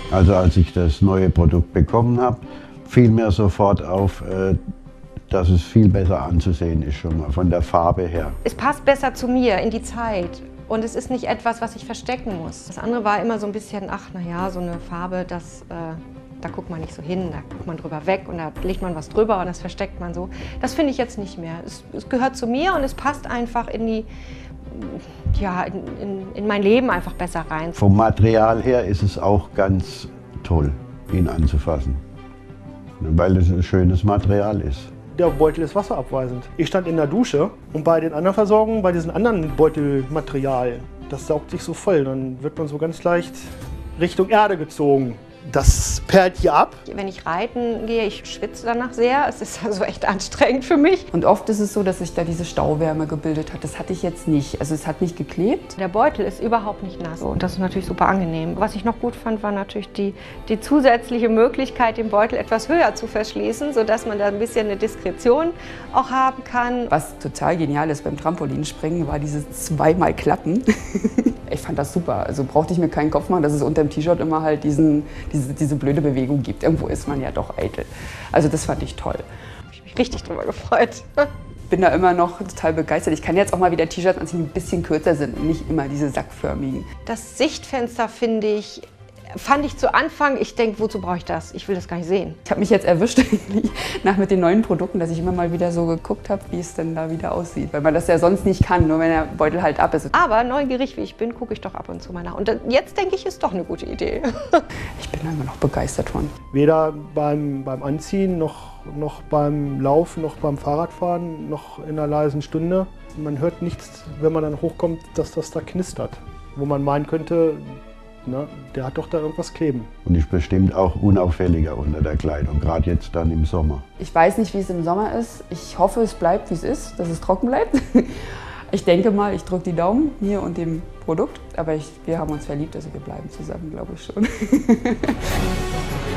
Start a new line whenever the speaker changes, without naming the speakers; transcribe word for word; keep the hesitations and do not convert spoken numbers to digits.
Also als ich das neue Produkt bekommen habe, fiel mir sofort auf, dass es viel besser anzusehen ist, schon mal von der Farbe her.
Es passt besser zu mir, in die Zeit. Und es ist nicht etwas, was ich verstecken muss. Das andere war immer so ein bisschen, ach naja, so eine Farbe, das, äh, da guckt man nicht so hin, da guckt man drüber weg und da legt man was drüber und das versteckt man so. Das finde ich jetzt nicht mehr. Es, es gehört zu mir und es passt einfach in die, ja, in, in, in mein Leben einfach besser rein.
Vom Material her ist es auch ganz toll, ihn anzufassen, weil es ein schönes Material ist.
Der Beutel ist wasserabweisend. Ich stand in der Dusche und bei den anderen Versorgungen, bei diesem anderen Beutelmaterial, das saugt sich so voll, dann wird man so ganz leicht Richtung Erde gezogen. Das perlt hier ab.
Wenn ich reiten gehe, ich schwitze danach sehr. Es ist also echt anstrengend für mich.
Und oft ist es so, dass sich da diese Stauwärme gebildet hat. Das hatte ich jetzt nicht. Also es hat nicht geklebt.
Der Beutel ist überhaupt nicht nass und das ist natürlich super angenehm. Was ich noch gut fand, war natürlich die, die zusätzliche Möglichkeit, den Beutel etwas höher zu verschließen, sodass man da ein bisschen eine Diskretion auch haben kann.
Was total genial ist beim Trampolinspringen, war dieses zweimal Klappen. Ich fand das super. Also brauchte ich mir keinen Kopf machen, dass es unter dem T-Shirt immer halt diesen, diese, diese blöde Bewegung gibt. Irgendwo ist man ja doch eitel. Also das fand ich toll.
Hab ich mich richtig drüber gefreut.
Bin da immer noch total begeistert. Ich kann jetzt auch mal wieder T-Shirts anziehen, die ein bisschen kürzer sind und nicht immer diese sackförmigen.
Das Sichtfenster finde ich, fand ich zu Anfang, ich denke, wozu brauche ich das? Ich will das gar nicht sehen.
Ich habe mich jetzt erwischt, nach mit den neuen Produkten, dass ich immer mal wieder so geguckt habe, wie es denn da wieder aussieht. Weil man das ja sonst nicht kann, nur wenn der Beutel halt ab ist.
Aber neugierig wie ich bin, gucke ich doch ab und zu mal nach. Und jetzt denke ich, ist doch eine gute Idee.
Ich bin da immer noch begeistert von.
Weder beim, beim Anziehen, noch, noch beim Laufen, noch beim Fahrradfahren, noch in einer leisen Stunde. Man hört nichts, wenn man dann hochkommt, dass das da knistert. Wo man meinen könnte, na, der hat doch da irgendwas kleben.
Und ist bestimmt auch unauffälliger unter der Kleidung, gerade jetzt dann im Sommer.
Ich weiß nicht, wie es im Sommer ist. Ich hoffe, es bleibt, wie es ist, dass es trocken bleibt. Ich denke mal, ich drücke die Daumen mir und dem Produkt. Aber ich, wir haben uns verliebt, also wir bleiben zusammen, glaube ich schon.